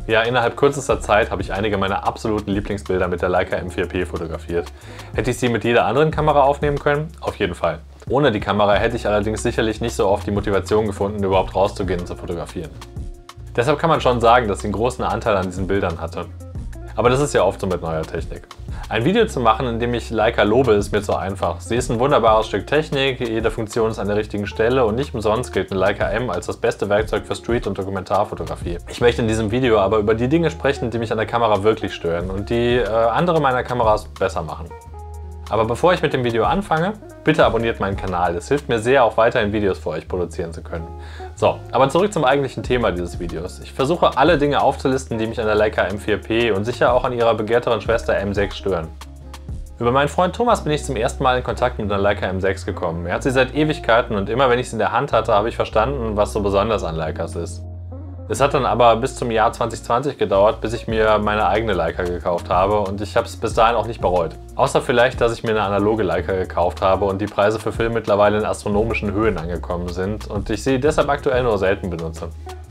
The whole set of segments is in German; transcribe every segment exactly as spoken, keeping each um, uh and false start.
Ja, innerhalb kürzester Zeit habe ich einige meiner absoluten Lieblingsbilder mit der Leica M vier P fotografiert. Hätte ich sie mit jeder anderen Kamera aufnehmen können? Auf jeden Fall. Ohne die Kamera hätte ich allerdings sicherlich nicht so oft die Motivation gefunden, überhaupt rauszugehen und zu fotografieren. Deshalb kann man schon sagen, dass sie einen großen Anteil an diesen Bildern hatte. Aber das ist ja oft so mit neuer Technik. Ein Video zu machen, in dem ich Leica lobe, ist mir zu einfach. Sie ist ein wunderbares Stück Technik, jede Funktion ist an der richtigen Stelle und nicht umsonst gilt eine Leica M als das beste Werkzeug für Street- und Dokumentarfotografie. Ich möchte in diesem Video aber über die Dinge sprechen, die mich an der Kamera wirklich stören und die äh, andere meiner Kameras besser machen. Aber bevor ich mit dem Video anfange, bitte abonniert meinen Kanal. Das hilft mir sehr, auch weiterhin Videos für euch produzieren zu können. So, aber zurück zum eigentlichen Thema dieses Videos. Ich versuche alle Dinge aufzulisten, die mich an der Leica M vier P und sicher auch an ihrer begehrteren Schwester M sechs stören. Über meinen Freund Thomas bin ich zum ersten Mal in Kontakt mit einer Leica M sechs gekommen. Er hat sie seit Ewigkeiten und immer wenn ich sie in der Hand hatte, habe ich verstanden, was so besonders an Leicas ist. Es hat dann aber bis zum Jahr zwanzig zwanzig gedauert, bis ich mir meine eigene Leica gekauft habe und ich habe es bis dahin auch nicht bereut. Außer vielleicht, dass ich mir eine analoge Leica gekauft habe und die Preise für Film mittlerweile in astronomischen Höhen angekommen sind und ich sie deshalb aktuell nur selten benutze.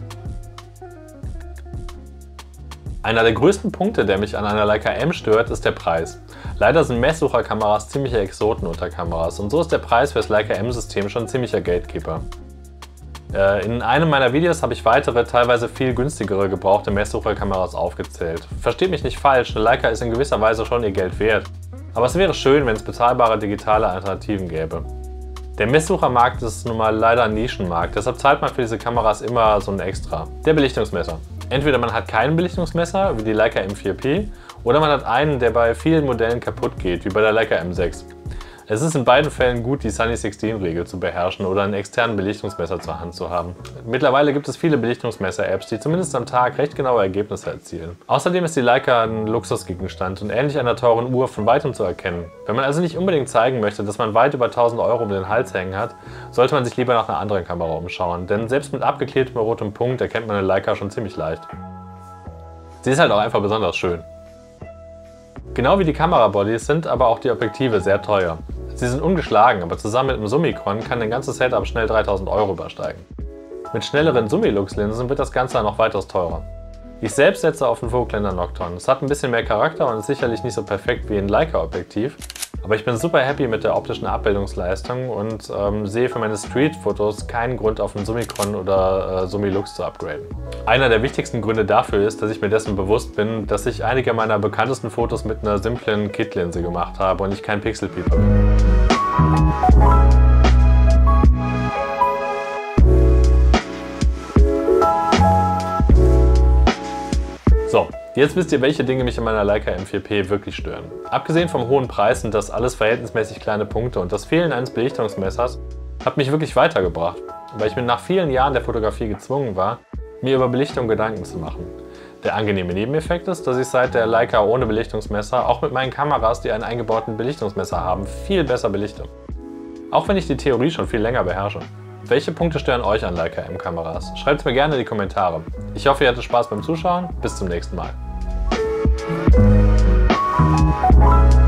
Einer der größten Punkte, der mich an einer Leica M stört, ist der Preis. Leider sind Messsucherkameras ziemliche Exoten unter Kameras und so ist der Preis für das Leica M-System schon ein ziemlicher Gatekeeper. In einem meiner Videos habe ich weitere, teilweise viel günstigere gebrauchte Messsucherkameras aufgezählt. Versteht mich nicht falsch, eine Leica ist in gewisser Weise schon ihr Geld wert. Aber es wäre schön, wenn es bezahlbare digitale Alternativen gäbe. Der Messsuchermarkt ist nun mal leider ein Nischenmarkt, deshalb zahlt man für diese Kameras immer so ein Extra. Der Belichtungsmesser. Entweder man hat keinen Belichtungsmesser, wie die Leica M vier P, oder man hat einen, der bei vielen Modellen kaputt geht, wie bei der Leica M sechs. Es ist in beiden Fällen gut, die Sunny sechzehn Regel zu beherrschen oder einen externen Belichtungsmesser zur Hand zu haben. Mittlerweile gibt es viele Belichtungsmesser-Apps, die zumindest am Tag recht genaue Ergebnisse erzielen. Außerdem ist die Leica ein Luxusgegenstand und ähnlich einer teuren Uhr von weitem zu erkennen. Wenn man also nicht unbedingt zeigen möchte, dass man weit über tausend Euro um den Hals hängen hat, sollte man sich lieber nach einer anderen Kamera umschauen, denn selbst mit abgeklebtem rotem Punkt erkennt man eine Leica schon ziemlich leicht. Sie ist halt auch einfach besonders schön. Genau wie die Kamerabodies sind aber auch die Objektive sehr teuer. Sie sind ungeschlagen, aber zusammen mit einem Summicron kann ein ganzes Setup schnell dreitausend Euro übersteigen. Mit schnelleren Summilux-Linsen wird das Ganze noch weitaus teurer. Ich selbst setze auf den Voigtländer Nocton. Es hat ein bisschen mehr Charakter und ist sicherlich nicht so perfekt wie ein Leica-Objektiv, aber ich bin super happy mit der optischen Abbildungsleistung und ähm, sehe für meine Street-Fotos keinen Grund, auf einen Summicron oder äh, Summilux zu upgraden. Einer der wichtigsten Gründe dafür ist, dass ich mir dessen bewusst bin, dass ich einige meiner bekanntesten Fotos mit einer simplen Kit-Linse gemacht habe und ich kein Pixelpieper bin. So, jetzt wisst ihr, welche Dinge mich in meiner Leica M vier P wirklich stören. Abgesehen vom hohen Preis sind das alles verhältnismäßig kleine Punkte und das Fehlen eines Belichtungsmessers hat mich wirklich weitergebracht, weil ich mir nach vielen Jahren der Fotografie gezwungen war, mir über Belichtung Gedanken zu machen. Der angenehme Nebeneffekt ist, dass ich seit der Leica ohne Belichtungsmesser auch mit meinen Kameras, die einen eingebauten Belichtungsmesser haben, viel besser belichte. Auch wenn ich die Theorie schon viel länger beherrsche. Welche Punkte stören euch an Leica M-Kameras? Schreibt es mir gerne in die Kommentare. Ich hoffe, ihr hattet Spaß beim Zuschauen. Bis zum nächsten Mal.